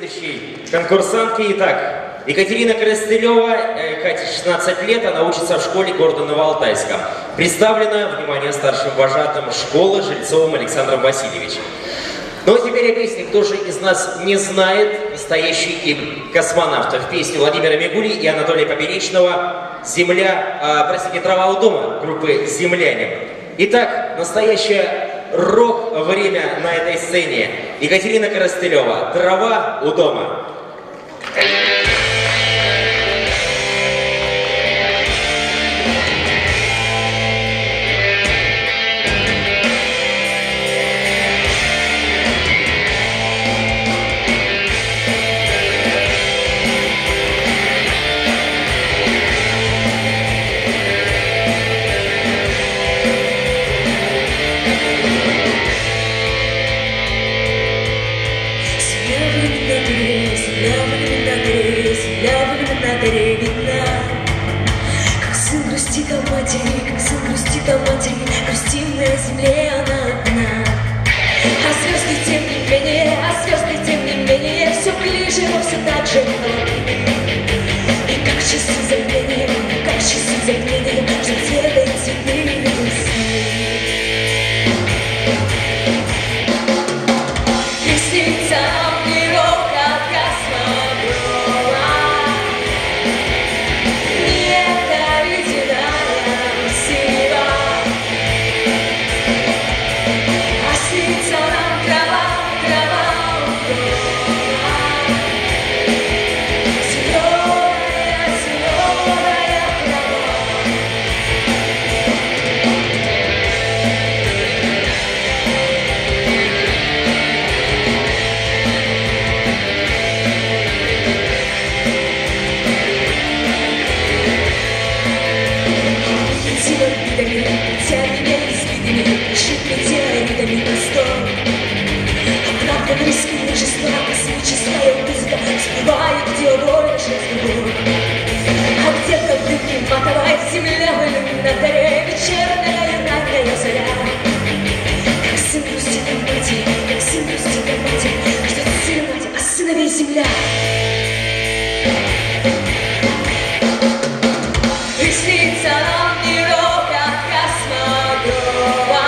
следующей конкурсантки. Итак, Екатерина Коростылева, Кате 16 лет, она учится в школе города Новоалтайска. Представлена, внимание, старшим вожатым школы Жильцовым Александром Васильевичем. Ну а теперь о песне «Кто же из нас не знает» настоящий гимн космонавтов. Песню Владимира Мигули и Анатолия Поперечного «Трава у дома» группы «Земляне». Итак, настоящее рок-время на этой сцене. Екатерина Коростылева, «Трава у дома». Как сын грустит о матери, как сын грустит о матери, грустим на земле она одна. А звезды тем не менее, все ближе, но все так же холодны. И как часы забвения, что делает цветные весны. И снится нам мирок от космодрома. Рискует жестоко, космическая музыка всплывает, где воля жестокого. А где-то в дымке матовая земля, в иллюминаторе вечерняя и ранняя заря. Как сын грустит о матери, ждет сына мать, а сыновей земля. И снится нам мирок от космодрома.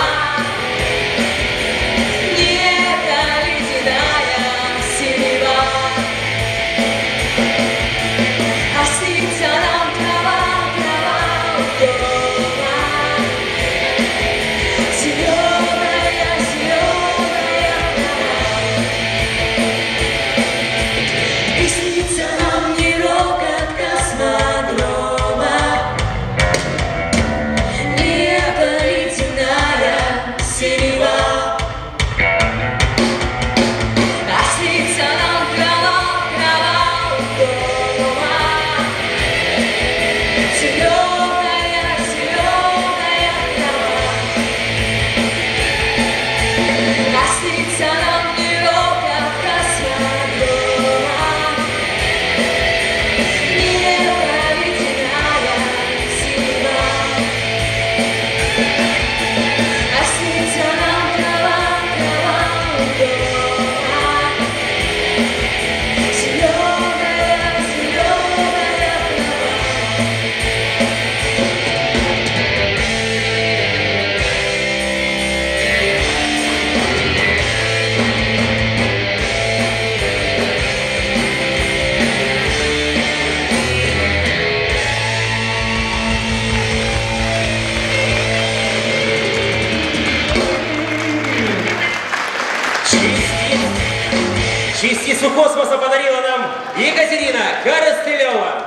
Частицу космоса подарила нам Екатерина Коростылева.